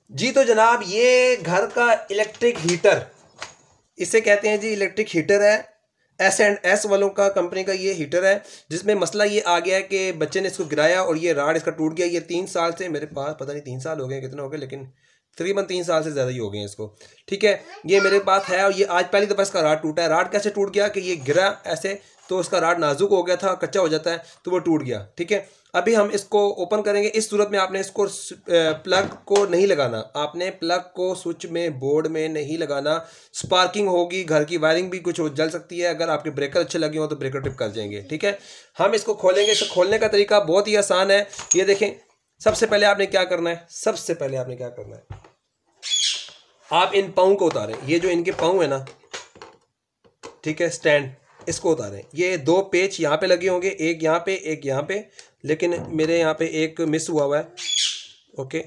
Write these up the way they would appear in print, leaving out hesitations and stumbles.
जी तो जनाब ये घर का इलेक्ट्रिक हीटर, इसे कहते हैं जी इलेक्ट्रिक हीटर है। S&S वालों का कंपनी का ये हीटर है, जिसमें मसला ये आ गया है कि बच्चे ने इसको गिराया और ये राड इसका टूट गया। ये 3 साल से मेरे पास, पता नहीं 3 साल हो गए कितने हो गए, लेकिन तकरीबन 3 साल से ज़्यादा ही हो गए हैं इसको। ठीक है, ये मेरे पास है और ये आज पहली दफ़ा इसका राड टूटा है। राड कैसे टूट गया कि ये गिरा ऐसे, तो उसका राड नाजुक हो गया था, कच्चा हो जाता है तो वो टूट गया। ठीक है, अभी हम इसको ओपन करेंगे। इस सूरत में आपने इसको प्लग को नहीं लगाना, आपने प्लग को स्विच में बोर्ड में नहीं लगाना। स्पार्किंग होगी, घर की वायरिंग भी कुछ जल सकती है। अगर आपके ब्रेकर अच्छे लगे हो तो ब्रेकर ट्रिप कर जाएंगे। ठीक है, हम इसको खोलेंगे। इसको खोलने का तरीका बहुत ही आसान है। ये देखें, सबसे पहले आपने क्या करना है, सबसे पहले आपने क्या करना है, आप इन पाँव को उतारें। ये जो इनके पाँव है ना, ठीक है, स्टैंड, इसको उतारें। ये 2 पेच यहाँ पे लगे होंगे, एक यहाँ पे एक यहाँ पे, लेकिन मेरे यहाँ पे एक मिस हुआ है। ओके,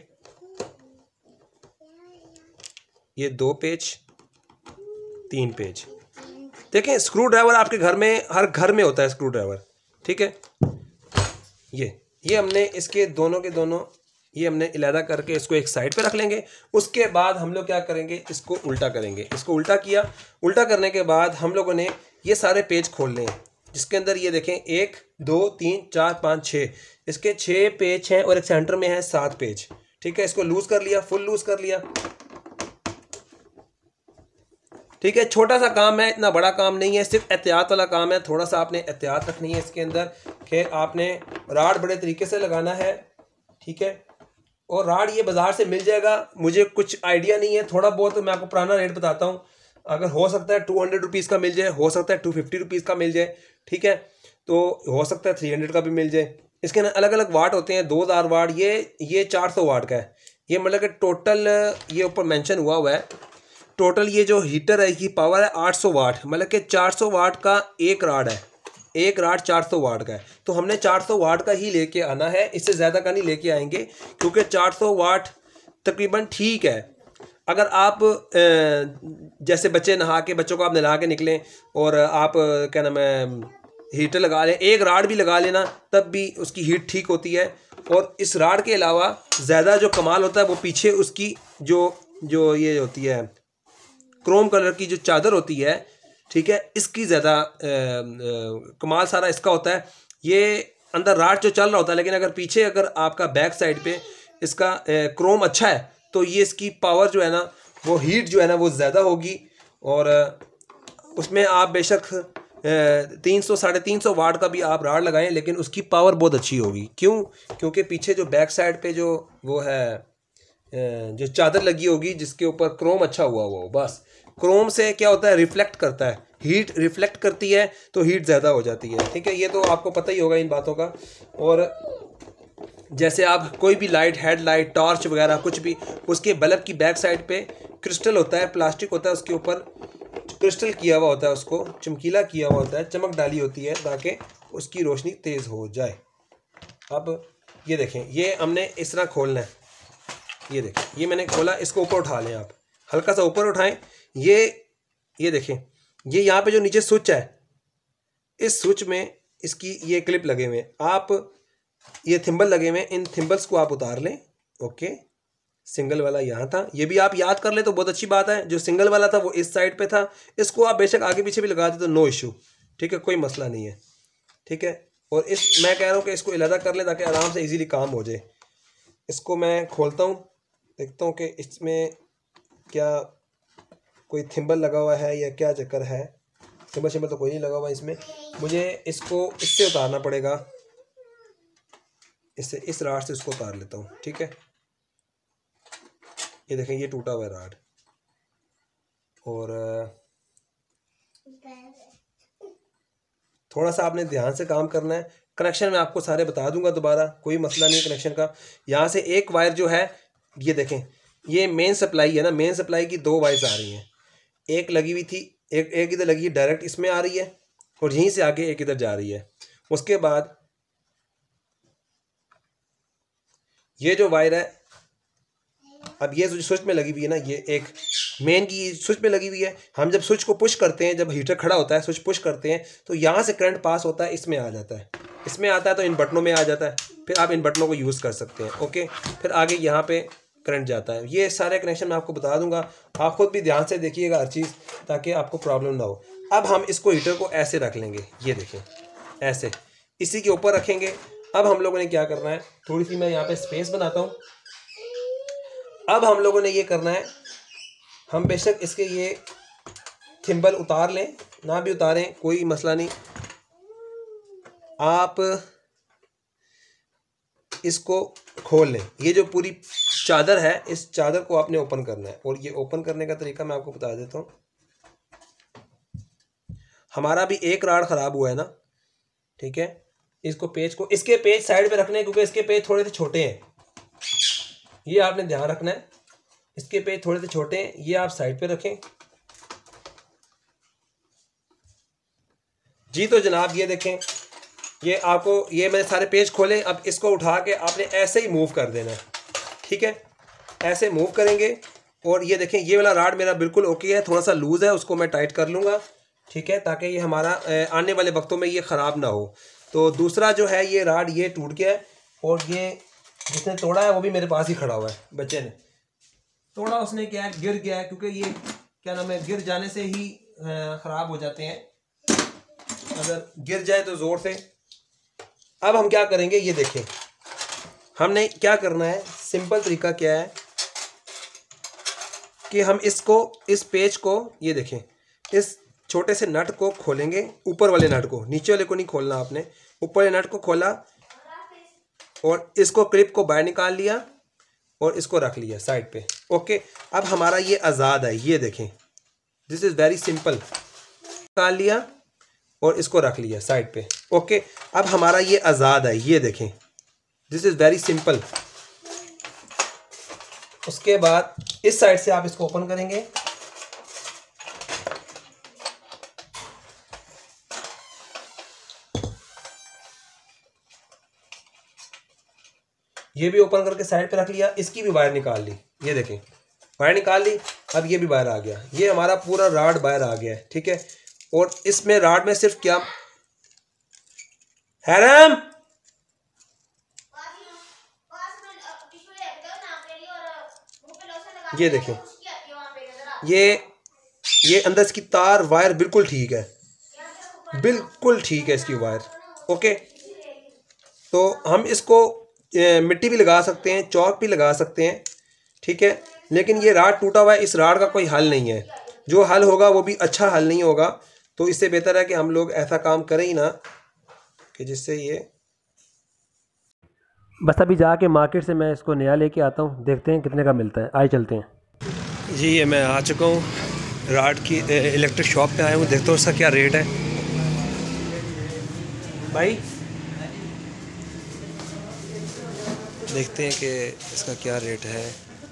ये 2 पेच, 3 पेच। देखें, स्क्रू ड्राइवर आपके घर में, हर घर में होता है स्क्रू ड्राइवर। ठीक है, ये हमने इसके दोनों के दोनों ये हमने अलहदा करके इसको एक साइड पे रख लेंगे। उसके बाद हम लोग क्या करेंगे, इसको उल्टा करेंगे। इसको उल्टा किया, उल्टा करने के बाद हम लोगों ने ये सारे पेज खोलने हैं, जिसके अंदर ये देखें 1 2 3 4 5 6, इसके 6 पेज हैं और एक सेंटर में है 7 पेज। ठीक है, इसको लूज कर लिया, फुल लूज कर लिया। ठीक है, छोटा सा काम है, इतना बड़ा काम नहीं है, सिर्फ एहतियात वाला काम है। थोड़ा सा आपने एहतियात रखनी है इसके अंदर कि आपने राड बड़े तरीके से लगाना है। ठीक है, और राड ये बाज़ार से मिल जाएगा, मुझे कुछ आइडिया नहीं है, थोड़ा बहुत तो मैं आपको पुराना रेट बताता हूँ। अगर हो सकता है 200 रुपीज़ का मिल जाए, हो सकता है 250 रुपीज़ का मिल जाए। ठीक है, तो हो सकता है 300 का भी मिल जाए। इसके ना अलग अलग वाट होते हैं, 2000 वाट, ये 400 वाट का है। ये मतलब कि टोटल ये ऊपर मेंशन हुआ है, टोटल ये जो हीटर है की पावर है 800 वाट, मतलब कि 400 वाट का एक राड है, एक राड 400 वाट का है। तो हमने 400 वाट का ही लेके आना है, इससे ज़्यादा का नहीं लेके आएंगे, क्योंकि 400 वाट तकरीबन ठीक है। अगर आप जैसे बच्चे नहा के, बच्चों को आप नहा के निकलें और आप क्या नाम है हीटर लगा लें, एक राड भी लगा लेना, तब भी उसकी हीट ठीक होती है। और इस राड के अलावा ज़्यादा जो कमाल होता है वो पीछे उसकी जो ये होती है क्रोम कलर की जो चादर होती है, ठीक है, इसकी ज़्यादा कमाल सारा इसका होता है। ये अंदर राड जो चल रहा होता है, लेकिन अगर पीछे अगर आपका बैक साइड पे इसका क्रोम अच्छा है तो ये इसकी पावर जो है ना, वो हीट जो है ना वो ज़्यादा होगी। और उसमें आप बेशक 300 350 वाट का भी आप राड लगाएं, लेकिन उसकी पावर बहुत अच्छी होगी। क्यों? क्योंकि पीछे जो बैक साइड पे जो वो है जो चादर लगी होगी, जिसके ऊपर क्रोम अच्छा हुआ वो, बस क्रोम से क्या होता है, रिफ्लेक्ट करता है, हीट रिफ्लेक्ट करती है तो हीट ज़्यादा हो जाती है। ठीक है, ये तो आपको पता ही होगा इन बातों का। और जैसे आप कोई भी लाइट, हेडलाइट, टॉर्च वगैरह कुछ भी, उसके बल्ब की बैक साइड पे क्रिस्टल होता है, प्लास्टिक होता है, उसके ऊपर क्रिस्टल किया हुआ होता है, उसको चमकीला किया हुआ होता है, चमक डाली होती है ताकि उसकी रोशनी तेज़ हो जाए। अब ये देखें, ये हमने इस तरह खोलना है। ये देखें, ये मैंने खोला, इसको ऊपर उठा लें, आप हल्का सा ऊपर उठाएं। ये देखें, ये यहाँ पे जो नीचे स्विच है, इस स्विच में इसकी ये क्लिप लगे हुए हैं, आप ये थिम्बल लगे हुए हैं, इन थिम्बल्स को आप उतार लें। ओके, सिंगल वाला यहाँ था, ये भी आप याद कर ले तो बहुत अच्छी बात है। जो सिंगल वाला था वो इस साइड पे था, इसको आप बेशक आगे पीछे भी लगा दे तो नो इशू। ठीक है, कोई मसला नहीं है। ठीक है, और मैं कह रहा हूँ कि इसको अलहदा कर लें ताकि आराम से इजीली काम हो जाए। इसको मैं खोलता हूँ, देखता हूँ कि इसमें क्या कोई थिम्बल लगा हुआ है या क्या चक्कर है। थिम्बल तो कोई नहीं लगा हुआ इसमें, मुझे इसको इससे उतारना पड़ेगा, इससे, इस राड से इसको उतार लेता हूँ। ठीक है, ये देखें, ये टूटा हुआ है राड। और थोड़ा सा आपने ध्यान से काम करना है। कनेक्शन मैं आपको सारे बता दूंगा दोबारा, कोई मसला नहीं कनेक्शन का। यहाँ से एक वायर जो है, ये देखें, ये मेन सप्लाई है ना, मेन सप्लाई की 2 वायर्स आ रही हैं, एक लगी हुई थी, एक इधर लगी है, डायरेक्ट इसमें आ रही है, और यहीं से आगे एक इधर जा रही है। उसके बाद ये जो वायर है, अब ये स्विच में लगी हुई है ना, ये एक मेन की स्विच में लगी हुई है। हम जब स्विच को पुश करते हैं, जब हीटर खड़ा होता है, स्विच पुश करते हैं तो यहाँ से करंट पास होता है, इसमें आ जाता है, इसमें आता है तो इन बटनों में आ जाता है, फिर आप इन बटनों को यूज़ कर सकते हैं। ओके, फिर आगे यहाँ पे करंट जाता है। ये सारे कनेक्शन मैं आपको बता दूंगा, आप खुद भी ध्यान से देखिएगा हर चीज़, ताकि आपको प्रॉब्लम ना हो। अब हम इसको हीटर को ऐसे रख लेंगे, ये देखें ऐसे, इसी के ऊपर रखेंगे। अब हम लोगों ने क्या करना है, थोड़ी सी मैं यहाँ पे स्पेस बनाता हूँ। अब हम लोगों ने ये करना है, हम बेशक इसके ये थिम्बल उतार लें, ना भी उतारें कोई मसला नहीं, आप इसको खोल लें। ये जो पूरी चादर है, इस चादर को आपने ओपन करना है, और ये ओपन करने का तरीका मैं आपको बता देता हूँ। हमारा भी एक राड ख़राब हुआ है ना, ठीक है, इसको पेज को, इसके पेज साइड पे रखने हैं क्योंकि इसके पेज थोड़े से छोटे हैं, ये आपने ध्यान रखना है। इसके पेज थोड़े से छोटे हैं, ये आप साइड पे रखें। जी तो जनाब ये देखें, ये आपको, ये मैंने सारे पेज खोले। अब इसको उठा के आपने ऐसे ही मूव कर देना है, ठीक है, ऐसे मूव करेंगे। और ये देखें, ये वाला राड मेरा बिल्कुल ओके है, थोड़ा सा लूज़ है, उसको मैं टाइट कर लूँगा, ठीक है, ताकि ये हमारा आने वाले वक्तों में ये ख़राब ना हो। तो दूसरा जो है ये राड ये टूट गया है, और ये जिसने तोड़ा है वो भी मेरे पास ही खड़ा हुआ है, बच्चे ने तोड़ा, उसने क्या है गिर गया है, क्योंकि ये क्या नाम है, गिर जाने से ही ख़राब हो जाते हैं, अगर गिर जाए तो ज़ोर से। अब हम क्या करेंगे, ये देखें, हमने क्या करना है, सिंपल तरीका क्या है कि हम इसको, इस पेज को, ये देखें, इस छोटे से नट को खोलेंगे, ऊपर वाले नट को, नीचे वाले को नहीं खोलना आपने, ऊपर वाले नट को खोला और इसको क्लिप को बाहर निकाल लिया और इसको रख लिया साइड पे। ओके, अब हमारा ये आज़ाद है, ये देखें, दिस इज़ वेरी सिंपल। निकाल लिया और इसको रख लिया साइड पे। ओके, अब हमारा ये आज़ाद है, ये देखें, दिस इज़ वेरी सिंपल। उसके बाद इस साइड से आप इसको ओपन करेंगे, ये भी ओपन करके साइड पे रख लिया, इसकी भी वायर निकाल ली, ये देखें वायर निकाल ली। अब ये भी बाहर आ गया, ये हमारा पूरा राड बाहर आ गया है, ठीक है। और इसमें राड में सिर्फ क्या, हैरम ये देखें, ये अंदर इसकी तार वायर बिल्कुल ठीक है, बिल्कुल ठीक है इसकी वायर। ओके, तो हम इसको मिट्टी भी लगा सकते हैं, चौक भी लगा सकते हैं, ठीक है, लेकिन ये राड टूटा हुआ है, इस राड का कोई हल नहीं है। जो हल होगा वो भी अच्छा हल नहीं होगा, तो इससे बेहतर है कि हम लोग ऐसा काम करें ही ना कि जिससे ये, बस अभी जाके मार्केट से मैं इसको नया लेके आता हूँ, देखते हैं कितने का मिलता है। आइए चलते हैं। जी ये मैं आ चुका हूँ राड की इलेक्ट्रिक शॉप पे आया हूँ, देखता हूँ इसका क्या रेट है। भाई देखते हैं कि इसका क्या रेट है।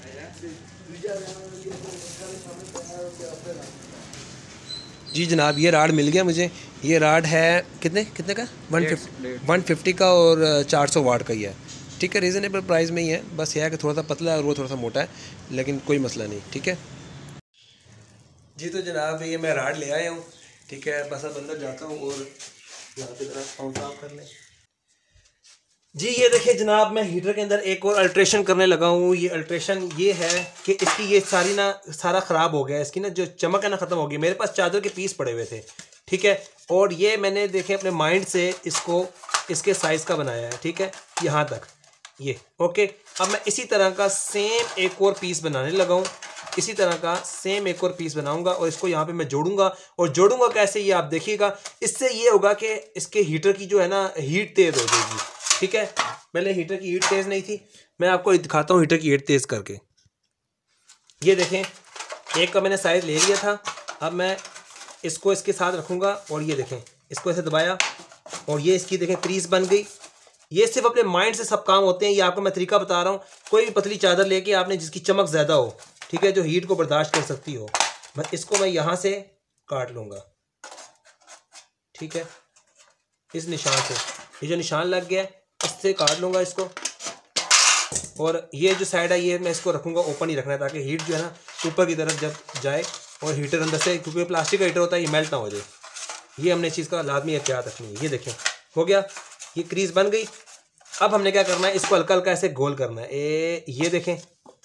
जी जनाब ये राड मिल गया मुझे, ये राड है कितने कितने का, 150 का और 400 वाट का ही है, ठीक है, रीज़नेबल प्राइस में ही है। बस यह है कि थोड़ा सा पतला है और वो थोड़ा सा मोटा है, लेकिन कोई मसला नहीं, ठीक है। जी तो जनाब ये मैं राड ले आया हूँ, ठीक है, बस अब अंदर जाता हूँ और यहाँ की तरफ साफ कर लें। जी ये देखिए जनाब, मैं हीटर के अंदर एक और अल्ट्रेशन करने लगा हूँ। ये अल्ट्रेशन ये है कि इसकी ये सारी ना, सारा ख़राब हो गया है, इसकी ना जो चमक है ना ख़त्म हो गई। मेरे पास चादर के पीस पड़े हुए थे, ठीक है, और ये मैंने देखे अपने माइंड से इसको इसके साइज़ का बनाया है, ठीक है, यहाँ तक ये। ओके, अब मैं इसी तरह का सेम एक और पीस बनाने लगा हूँ, इसी तरह का सेम एक और पीस बनाऊंगा और इसको यहाँ पे मैं जोड़ूंगा। और जोड़ूंगा कैसे ये आप देखिएगा, इससे ये होगा कि इसके हीटर की जो है ना हीट तेज़ हो जाएगी, ठीक है। पहले हीटर की हीट तेज़ नहीं थी, मैं आपको दिखाता हूँ हीटर की हीट तेज़ करके। ये देखें, एक का मैंने साइज़ ले लिया था, अब मैं इसको इसके साथ रखूँगा और ये देखें, इसको ऐसे दबाया और ये इसकी देखें क्रीज बन गई। ये सिर्फ अपने माइंड से सब काम होते हैं, ये आपको मैं तरीका बता रहा हूँ। कोई भी पतली चादर लेके आपने जिसकी चमक ज़्यादा हो, ठीक है, जो हीट को बर्दाश्त कर सकती हो, बस इसको मैं यहाँ से काट लूँगा, ठीक है, इस निशान से, ये जो निशान लग गया है इससे काट लूँगा इसको। और ये जो साइड है ये मैं इसको रखूँगा ओपन ही रखना है, ताकि हीट जो है ना ऊपर की तरफ जब जाए और हीटर अंदर से, क्योंकि प्लास्टिक का हीटर होता है, ये मेल्ट ना हो जाए, ये हमने इस चीज़ का लाजमी एहतियात रखनी है। ये देखें हो गया, ये क्रीज बन गई। अब हमने क्या करना है, इसको हल्का हल्का ऐसे गोल करना है। ये देखें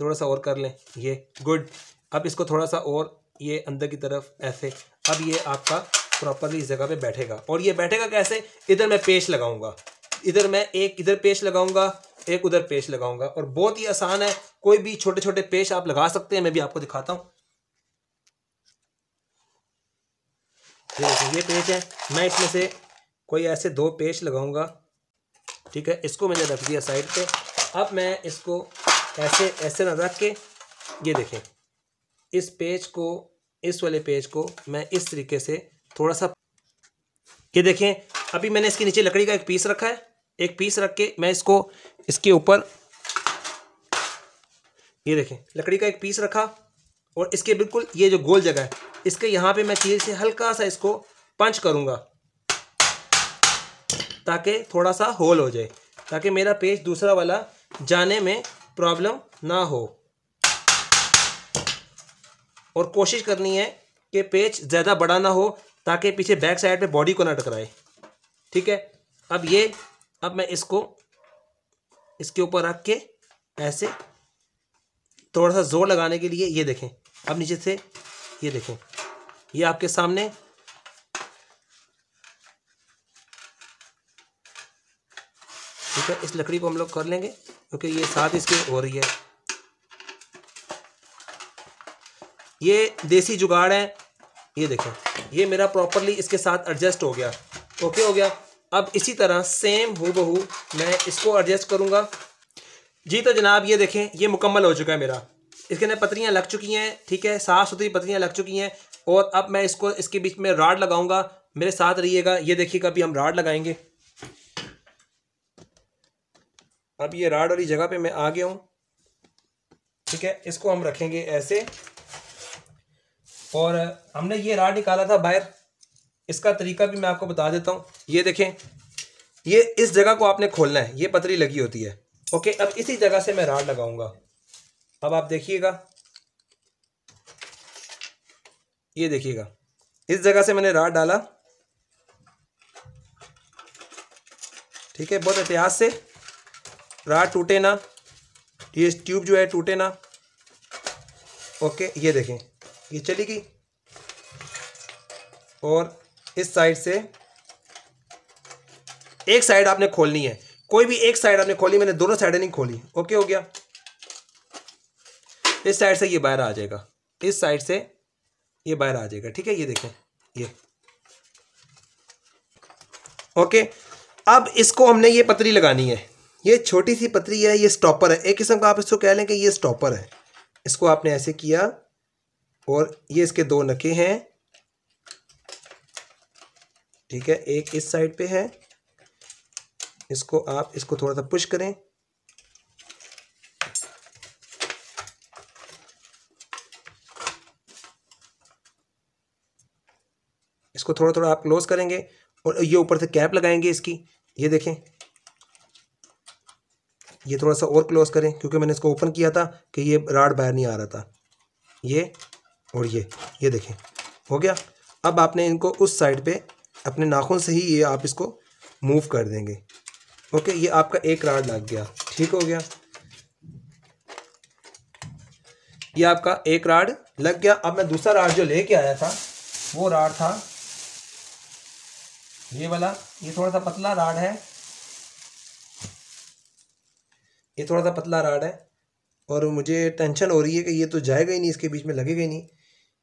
थोड़ा सा और कर लें, ये गुड। अब इसको थोड़ा सा और ये अंदर की तरफ ऐसे, अब ये आपका प्रॉपरली इस जगह पे बैठेगा। और ये बैठेगा कैसे, इधर मैं पेस्ट लगाऊंगा, इधर मैं एक इधर पेस्ट लगाऊंगा, एक उधर पेस्ट लगाऊंगा, और बहुत ही आसान है। कोई भी छोटे छोटे पेस्ट आप लगा सकते हैं, मैं भी आपको दिखाता हूँ। ये पेस्ट है, मैं इसमें से कोई ऐसे 2 पेस्ट लगाऊंगा, ठीक है। इसको मैंने रख दिया साइड पे। अब मैं इसको ऐसे ऐसे ना रख के, ये देखें, इस पेज को, इस वाले पेज को मैं इस तरीके से थोड़ा सा, ये देखें, अभी मैंने इसके नीचे लकड़ी का एक पीस रखा है, एक पीस रख के मैं इसको इसके ऊपर, ये देखें, लकड़ी का एक पीस रखा, और इसके बिल्कुल ये जो गोल जगह है, इसके यहाँ पे मैं चील से हल्का सा इसको पंच करूँगा, ताकि थोड़ा सा होल हो जाए, ताकि मेरा पेज दूसरा वाला जाने में प्रॉब्लम ना हो। और कोशिश करनी है कि पेज ज़्यादा बड़ा ना हो, ताकि पीछे बैक साइड पे बॉडी को ना टकराए, ठीक है। अब मैं इसको इसके ऊपर रख के ऐसे थोड़ा सा जोर लगाने के लिए, ये देखें, अब नीचे से, ये देखें, ये आपके सामने, ठीक है। इस लकड़ी को हम लोग कर लेंगे, क्योंकि ये साथ इसके हो रही है। ये देसी जुगाड़ है, ये देखें, ये मेरा प्रॉपरली इसके साथ एडजस्ट हो गया, ओके हो गया। अब इसी तरह सेम हूबहू मैं इसको एडजस्ट करूँगा जी। तो जनाब ये देखें, ये मुकम्मल हो चुका है मेरा, इसके अंदर पत्रियाँ लग चुकी हैं, ठीक है, साफ़ सुथरी पत्रियाँ लग चुकी हैं। और अब मैं इसको इसके बीच में राड लगाऊंगा, मेरे साथ रहिएगा। ये देखिएगा, अभी हम राड लगाएंगे। अब ये राड वाली जगह पे मैं आ गया हूँ, ठीक है। इसको हम रखेंगे ऐसे, और हमने ये राड निकाला था बाहर, इसका तरीका भी मैं आपको बता देता हूँ। ये देखें, ये इस जगह को आपने खोलना है, ये पतरी लगी होती है, ओके। अब इसी जगह से मैं राड लगाऊंगा। अब आप देखिएगा, ये देखिएगा, इस जगह से मैंने राड डाला, ठीक है। बहुत एहतियात से, राड टूटे ना, ये ट्यूब जो है टूटे ना, ओके। ये देखें, ये चली गई। और इस साइड से एक साइड आपने खोलनी है, कोई भी एक साइड आपने खोली, मैंने दोनों साइडें नहीं खोली, ओके हो गया। इस साइड से ये बाहर आ जाएगा, इस साइड से ये बाहर आ जाएगा, ठीक है। ये देखें, ये ओके। अब इसको हमने ये पतरी लगानी है, ये छोटी सी पतरी है, ये स्टॉपर है, एक किस्म का आप इसको कह लें कि ये स्टॉपर है। इसको आपने ऐसे किया, और ये इसके 2 नके हैं, ठीक है, एक इस साइड पे है। इसको आप इसको थोड़ा सा पुश करें, इसको थोड़ा थोड़ा आप क्लोज करेंगे, और ये ऊपर से कैप लगाएंगे इसकी। ये देखें, ये थोड़ा सा और क्लोज करें, क्योंकि मैंने इसको ओपन किया था कि ये राड बाहर नहीं आ रहा था। ये और ये देखें, हो गया। अब आपने इनको उस साइड पे अपने नाखून से ही ये आप इसको मूव कर देंगे, ओके। ये आपका एक राड लग गया, ठीक हो गया, ये आपका एक राड लग गया। अब मैं दूसरा राड जो लेके आया था, वो राड था ये वाला। ये थोड़ा सा पतला राड है, ये थोड़ा सा पतला राड है, और मुझे टेंशन हो रही है कि ये तो जाएगा ही नहीं, इसके बीच में लगेगा ही नहीं।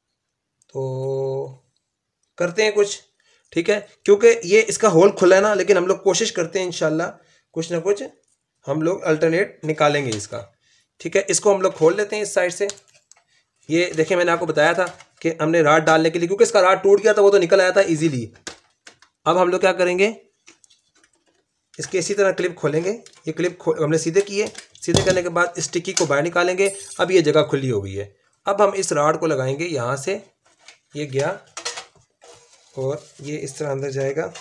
तो करते हैं कुछ, ठीक है, क्योंकि ये इसका होल खुला है ना, लेकिन हम लोग कोशिश करते हैं इंशाल्लाह कुछ ना कुछ हम लोग अल्टरनेट निकालेंगे इसका, ठीक है। इसको हम लोग खोल लेते हैं इस साइड से। ये देखिए, मैंने आपको बताया था कि हमने राड डालने के लिए, क्योंकि इसका राड टूट गया था, वो तो निकल आया था इजीली। अब हम लोग क्या करेंगे, इसके इसी तरह क्लिप खोलेंगे। ये क्लिप हमने सीधे किए, सीधे करने के बाद इस टिक्की को बाहर निकालेंगे। अब ये जगह खुली हो गई है। अब हम इस राड को लगाएंगे यहाँ से, ये गया, और ये इस तरह अंदर जाएगा,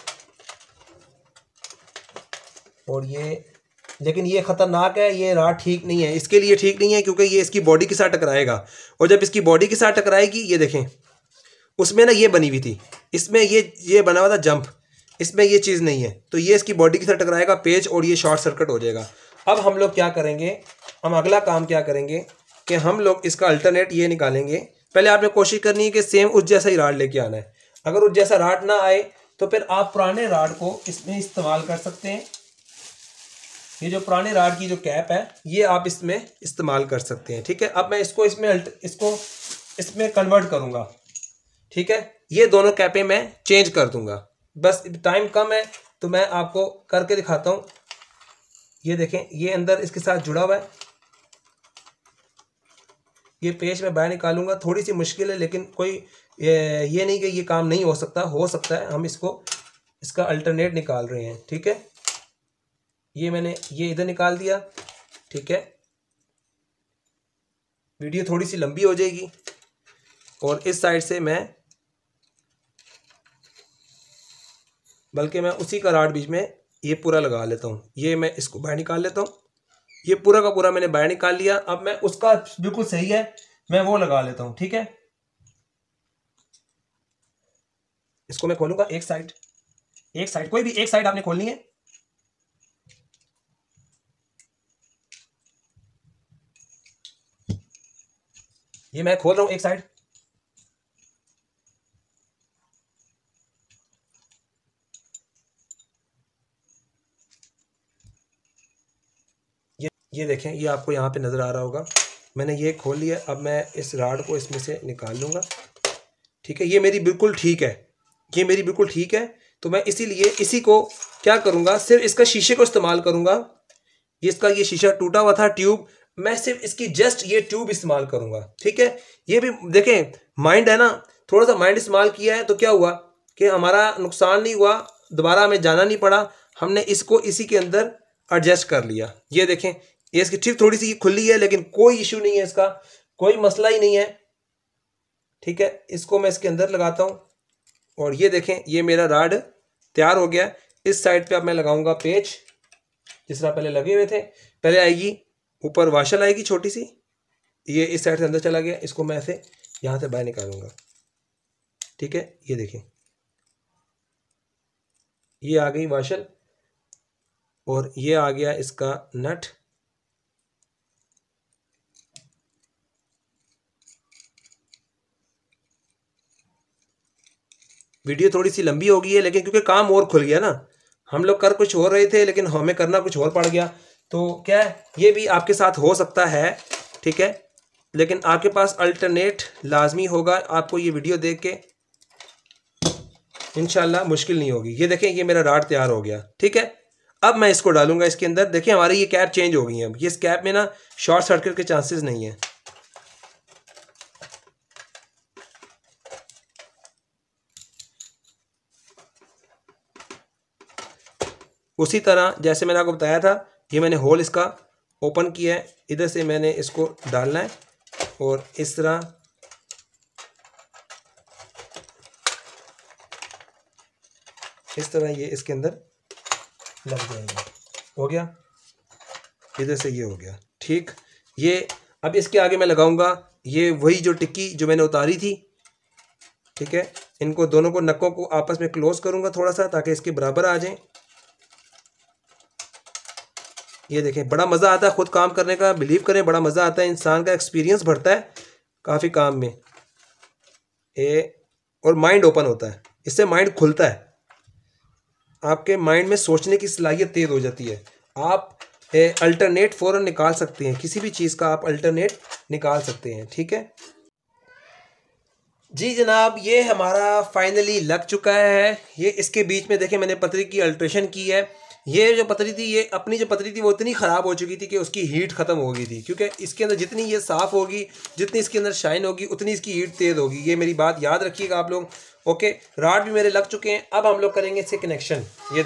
और ये, लेकिन ये ख़तरनाक है, ये राड ठीक नहीं है, इसके लिए ठीक नहीं है, क्योंकि ये इसकी बॉडी के साथ टकराएगा। और जब इसकी बॉडी के साथ टकराएगी, ये देखें, उसमें ना ये बनी हुई थी, इसमें ये बना हुआ था जंप, इसमें ये चीज़ नहीं है, तो ये इसकी बॉडी के साथ टकराएगा पेज, और ये शॉर्ट सर्किट हो जाएगा। अब हम लोग क्या करेंगे, हम अगला काम क्या करेंगे, कि हम लोग इसका अल्टरनेट ये निकालेंगे। पहले आपने कोशिश करनी है कि सेम उस जैसा ही राड लेके आना है। अगर उस जैसा राड ना आए तो फिर आप पुराने राड को इसमें इस्तेमाल कर सकते हैं। ये जो पुराने राड की जो कैप है ये आप इसमें इस्तेमाल कर सकते हैं। ठीक है, अब मैं इसको इसमें कन्वर्ट करूँगा। ठीक है, ये दोनों कैपें मैं चेंज कर दूंगा। बस टाइम कम है तो मैं आपको करके दिखाता हूँ। ये देखें, ये अंदर इसके साथ जुड़ा हुआ है। ये पेच मैं बाहर निकालूंगा, थोड़ी सी मुश्किल है लेकिन कोई ये नहीं कि ये काम नहीं हो सकता है। हम इसका अल्टरनेट निकाल रहे हैं। ठीक है, ये मैंने ये इधर निकाल दिया। ठीक है, वीडियो थोड़ी सी लंबी हो जाएगी और इस साइड से बल्कि मैं उसी का राड बीच में ये पूरा लगा लेता हूँ। ये मैं इसको बाहर निकाल लेता हूँ। ये पूरा का पूरा मैंने बाहर निकाल लिया। अब मैं उसका बिल्कुल सही है, मैं वो लगा लेता हूँ। ठीक है, इसको मैं खोलूंगा एक साइड कोई भी एक साइड आपने खोलनी है। ये मैं खोल रहा हूं एक साइड। ये देखें, ये आपको यहाँ पे नज़र आ रहा होगा। मैंने ये खोल लिया। अब मैं इस राड को इसमें से निकाल लूँगा। ठीक है, ये मेरी बिल्कुल ठीक है। तो मैं इसीलिए इसी को क्या करूँगा, सिर्फ इसका शीशे को इस्तेमाल करूँगा। ये शीशा टूटा हुआ था, ट्यूब, मैं सिर्फ इसकी जस्ट ये ट्यूब इस्तेमाल करूँगा। ठीक है, ये भी देखें माइंड है ना, थोड़ा सा माइंड इस्तेमाल किया है तो क्या हुआ कि हमारा नुकसान नहीं हुआ, दोबारा हमें जाना नहीं पड़ा। हमने इसको इसी के अंदर एडजस्ट कर लिया। ये देखें, ये इसकी टिप थोड़ी सी खुली है लेकिन कोई इशू नहीं है, इसका कोई मसला ही नहीं है। ठीक है, इसको मैं इसके अंदर लगाता हूँ और ये देखें, ये मेरा राड तैयार हो गया। इस साइड पे अब मैं लगाऊंगा पेच, जिस तरह पहले लगे हुए थे। पहले आएगी ऊपर वाशल आएगी छोटी सी, ये इस साइड से अंदर चला गया। इसको मैं ऐसे यहाँ से बाहर निकालूंगा। ठीक है, ये देखें, ये आ गई वाशल और ये आ गया इसका नट। वीडियो थोड़ी सी लंबी हो गई है लेकिन क्योंकि काम और खुल गया ना, हम लोग कर कुछ हो रहे थे लेकिन हमें करना कुछ और पड़ गया। तो क्या है, ये भी आपके साथ हो सकता है। ठीक है, लेकिन आपके पास अल्टरनेट लाजमी होगा। आपको ये वीडियो देख के इंशाल्लाह मुश्किल नहीं होगी। ये देखें, ये मेरा राड तैयार हो गया। ठीक है, अब मैं इसको डालूंगा इसके अंदर। देखिए हमारी ये कैप चेंज हो गई है। अब ये इस कैप में ना शॉर्ट सर्किट के चांसेस नहीं है। उसी तरह जैसे मैंने आपको बताया था, ये मैंने होल इसका ओपन किया है, इधर से मैंने इसको डालना है और इस तरह ये इसके अंदर लग जाएगा। हो गया, इधर से ये हो गया। ठीक, ये अब इसके आगे मैं लगाऊंगा ये वही जो टिक्की जो मैंने उतारी थी। ठीक है, इनको दोनों को नक्कों को आपस में क्लोज करूंगा थोड़ा सा ताकि इसके बराबर आ जाएं। ये देखें, बड़ा मज़ा आता है खुद काम करने का, बिलीव करें बड़ा मज़ा आता है। इंसान का एक्सपीरियंस बढ़ता है काफ़ी काम में और माइंड ओपन होता है, इससे माइंड खुलता है। आपके माइंड में सोचने की सलाहियत तेज़ हो जाती है। आप अल्टरनेट फ़ौरन निकाल सकते हैं, किसी भी चीज़ का आप अल्टरनेट निकाल सकते हैं। ठीक है जी जनाब, ये हमारा फाइनली लग चुका है। ये इसके बीच में देखें मैंने पतरी की अल्ट्रेशन की है। ये जो पतरी थी, ये अपनी जो पतरी थी वो इतनी ख़राब हो चुकी थी कि उसकी हीट ख़त्म हो गई थी, क्योंकि इसके अंदर जितनी ये साफ़ होगी, जितनी इसके अंदर शाइन होगी, उतनी इसकी हीट तेज़ होगी। ये मेरी बात याद रखिएगा आप लोग। ओके, राड भी मेरे लग चुके हैं। अब हम लोग करेंगे इससे कनेक्शन। ये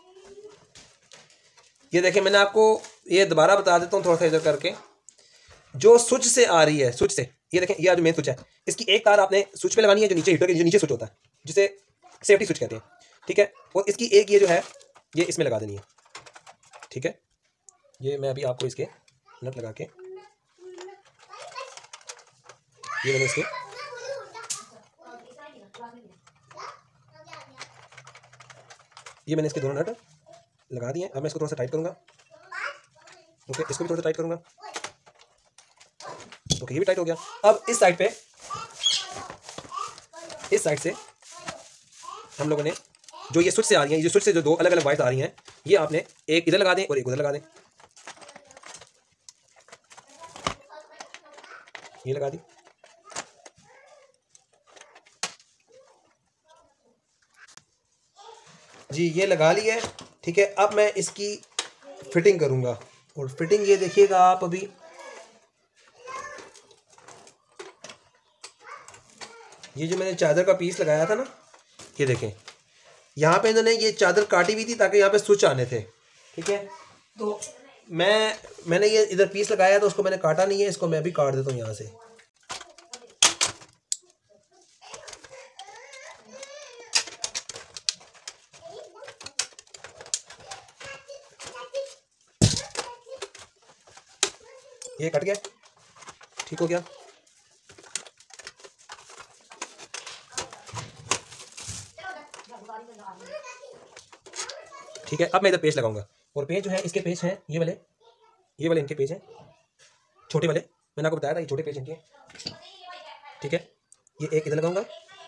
देखें मैंने आपको ये दोबारा बता देता हूँ थोड़ा सा इधर करके। जो स्विच से आ रही है, स्विच से, ये देखें ये जो मेन स्विच है, इसकी एक तार आपने स्विच पे लगानी है जो नीचे हीटर के जो नीचे स्विच होता है, जिसे सेफ्टी स्विच कहते हैं। ठीक है, और इसकी एक ये जो है ये इसमें लगा देनी है। ठीक है, ये मैं अभी आपको इसके नट लगा के ये मैंने इसके दोनों नट लगा दिए। अब मैं इसको थोड़ा सा टाइट करूंगा। ओके, इसको भी थोड़ा सा टाइट करूंगा। ओके, ये भी टाइट हो गया। अब इस साइड पे, इस साइड से हम लोगों ने जो ये स्विच से आ रही हैं, ये स्विच से जो दो अलग अलग वायर्स आ रही हैं, ये आपने एक इधर लगा दें और एक उधर लगा दें। ये लगा दी। जी ये लगा ली है, ठीक है। अब मैं इसकी फिटिंग करूंगा, और फिटिंग ये देखिएगा आप अभी, ये जो मैंने चादर का पीस लगाया था ना, ये देखें यहाँ पे इन्होंने ये चादर काटी हुई थी ताकि यहाँ पे स्विच आने थे, ठीक है। तो मैंने ये इधर पीस लगाया तो उसको मैंने काटा नहीं है, इसको मैं भी काट देता हूँ यहाँ से। ये कट गया, ठीक हो गया। ठीक है, अब मैं इधर पेज लगाऊंगा, और पेज जो है इसके पेज हैं ये वाले इनके पेज हैं, छोटे वाले, मैंने आपको बताया था ये छोटे पेज इनके, ठीक है। ये एक इधर लगाऊंगा,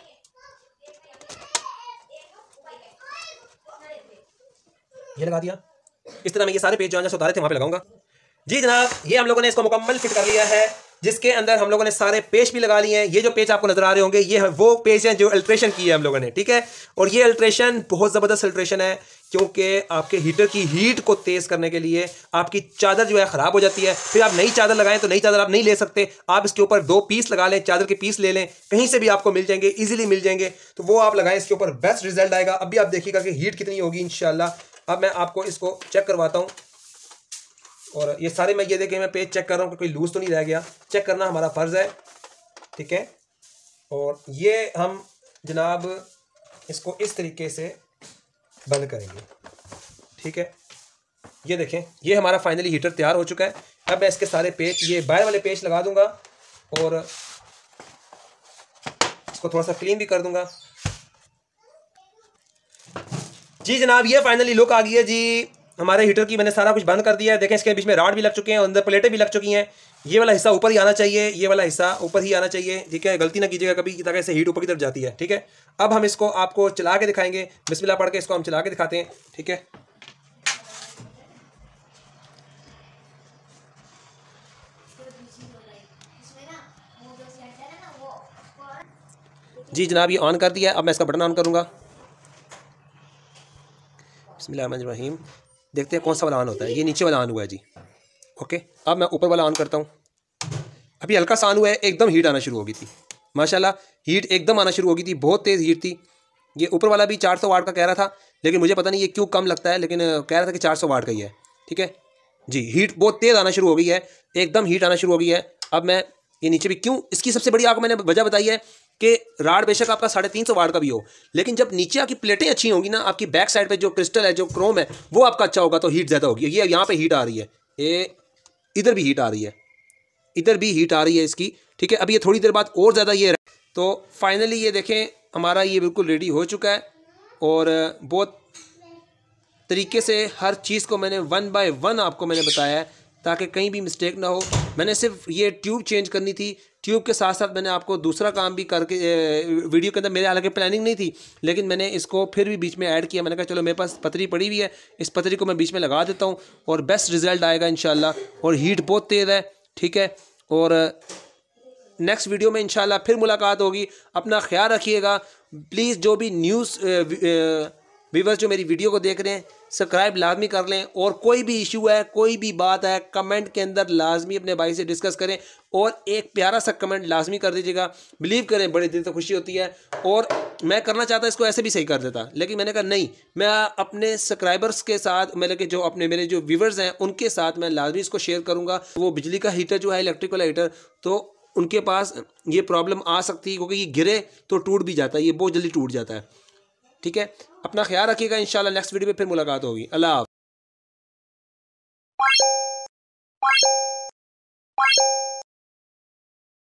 ये लगा दिया। इस तरह मैं ये सारे पेज जो उतारे थे वहां पे लगाऊंगा। जी जनाब, ये हम लोगों ने इसको मुकम्मल फिट कर लिया है, जिसके अंदर हम लोगों ने सारे पेज भी लगा लिए हैं। ये जो पेज आपको नजर आ रहे होंगे, ये वो पेज हैं जो अल्ट्रेशन की है हम लोगों ने, ठीक है। और ये अल्ट्रेशन बहुत ज़बरदस्त अल्ट्रेशन है, क्योंकि आपके हीटर की हीट को तेज़ करने के लिए आपकी चादर जो है ख़राब हो जाती है, फिर आप नई चादर लगाएं तो नई चादर आप नहीं ले सकते, आप इसके ऊपर 2 पीस लगा लें, चादर के पीस ले लें, कहीं से भी आपको मिल जाएंगे, ईजिली मिल जाएंगे, तो वो आप लगाएं, इसके ऊपर बेस्ट रिजल्ट आएगा। अभी आप देखिएगा कि हीट कितनी होगी इंशाल्लाह। अब मैं आपको इसको चेक करवाता हूँ, और ये सारे मैं ये देखें, मैं पेज चेक कर रहा हूँ कि कोई लूज तो नहीं रह गया, चेक करना हमारा फ़र्ज़ है, ठीक है। और ये हम जनाब इसको इस तरीके से बंद करेंगे, ठीक है। ये देखें, ये हमारा फाइनली हीटर तैयार हो चुका है। अब मैं इसके सारे पेज, ये बाहर वाले पेज लगा दूंगा और इसको थोड़ा सा क्लीन भी कर दूंगा। जी जनाब, ये फाइनली लुक आ गई है जी हमारे हीटर की। मैंने सारा कुछ बंद कर दिया है, देखें इसके बीच में राड भी लग चुके हैं और अंदर प्लेटें भी लग चुकी हैं। ये वाला हिस्सा ऊपर ही आना चाहिए, ये वाला हिस्सा ऊपर ही आना चाहिए, ठीक है। गलती ना कीजिएगा कभी, ताकि ऐसे हीट ऊपर की तरफ जाती है, ठीक है। अब हम इसको आपको चला के दिखाएंगे, बिस्मिल्लाह पढ़ के इसको हम चला के दिखाते हैं, ठीक है। जी जनाब, ये ऑन कर दिया। अब मैं इसका बटन ऑन करूँगा, बिस्मिल्लाहिर्रहमानिर्रहीम। देखते हैं कौन सा वाला ऑन होता है। ये नीचे वाला ऑन हुआ है जी, ओके। अब मैं ऊपर वाला ऑन करता हूँ। अभी हल्का सा ऑन हुआ है, एकदम हीट आना शुरू हो गई थी, माशाल्लाह हीट एकदम आना शुरू हो गई थी, बहुत तेज़ हीट थी। ये ऊपर वाला भी 400 वाट का कह रहा था, लेकिन मुझे पता नहीं ये क्यों कम लगता है, लेकिन कह रहा था कि 400 वाट का ही है, ठीक है जी। हीट बहुत तेज़ आना शुरू हो गई है, एकदम हीट आना शुरू हो गई है। अब मैं ये नीचे भी, क्यों, इसकी सबसे बड़ी आपको मैंने वजह बताई है कि राड बेशक आपका 350 वाट का भी हो, लेकिन जब नीचे आपकी प्लेटें अच्छी होंगी ना, आपकी बैक साइड पे जो क्रिस्टल है, जो क्रोम है, वो आपका अच्छा होगा, तो हीट ज़्यादा होगी। ये यहाँ पे हीट आ रही है, ये इधर भी हीट आ रही है, इधर भी हीट आ रही है इसकी, ठीक है। अब ये थोड़ी देर बाद और ज़्यादा ये, तो फाइनली ये देखें हमारा ये बिल्कुल रेडी हो चुका है। और बहुत तरीके से हर चीज़ को मैंने 1 बाय 1 आपको मैंने बताया है, ताकि कहीं भी मिस्टेक ना हो। मैंने सिर्फ ये ट्यूब चेंज करनी थी, ट्यूब के साथ साथ मैंने आपको दूसरा काम भी करके वीडियो के अंदर, मेरे हालांकि प्लानिंग नहीं थी, लेकिन मैंने इसको फिर भी बीच में ऐड किया। मैंने कहा चलो मेरे पास पतरी पड़ी हुई है, इस पतरी को मैं बीच में लगा देता हूँ और बेस्ट रिजल्ट आएगा इंशाल्लाह। और हीट बहुत तेज़ है, ठीक है। और नेक्स्ट वीडियो में इंशाल्लाह फिर मुलाकात होगी। अपना ख्याल रखिएगा प्लीज़। जो भी न्यूज़ व्यूअर्स जो मेरी वीडियो को देख रहे हैं, सब्सक्राइब लाजमी कर लें, और कोई भी इशू है, कोई भी बात है, कमेंट के अंदर लाजमी अपने भाई से डिस्कस करें, और एक प्यारा सा कमेंट लाजमी कर दीजिएगा। बिलीव करें, बड़ी दिल से खुशी होती है। और मैं करना चाहता इसको ऐसे भी सही कर देता, लेकिन मैंने कहा नहीं, मैं अपने सब्सक्राइबर्स के साथ, मतलब कि जो अपने मेरे जो व्यूअर्स हैं उनके साथ मैं लाजमी इसको शेयर करूँगा। वो बिजली का हीटर जो है, इलेक्ट्रिक वाला हीटर, तो उनके पास ये प्रॉब्लम आ सकती है, क्योंकि ये गिरे तो टूट भी जाता है, ये बहुत जल्दी टूट जाता है, ठीक है। अपना ख्याल रखिएगा, इंशाल्लाह नेक्स्ट वीडियो में फिर मुलाकात होगी। अल्लाह हाफ़िज़।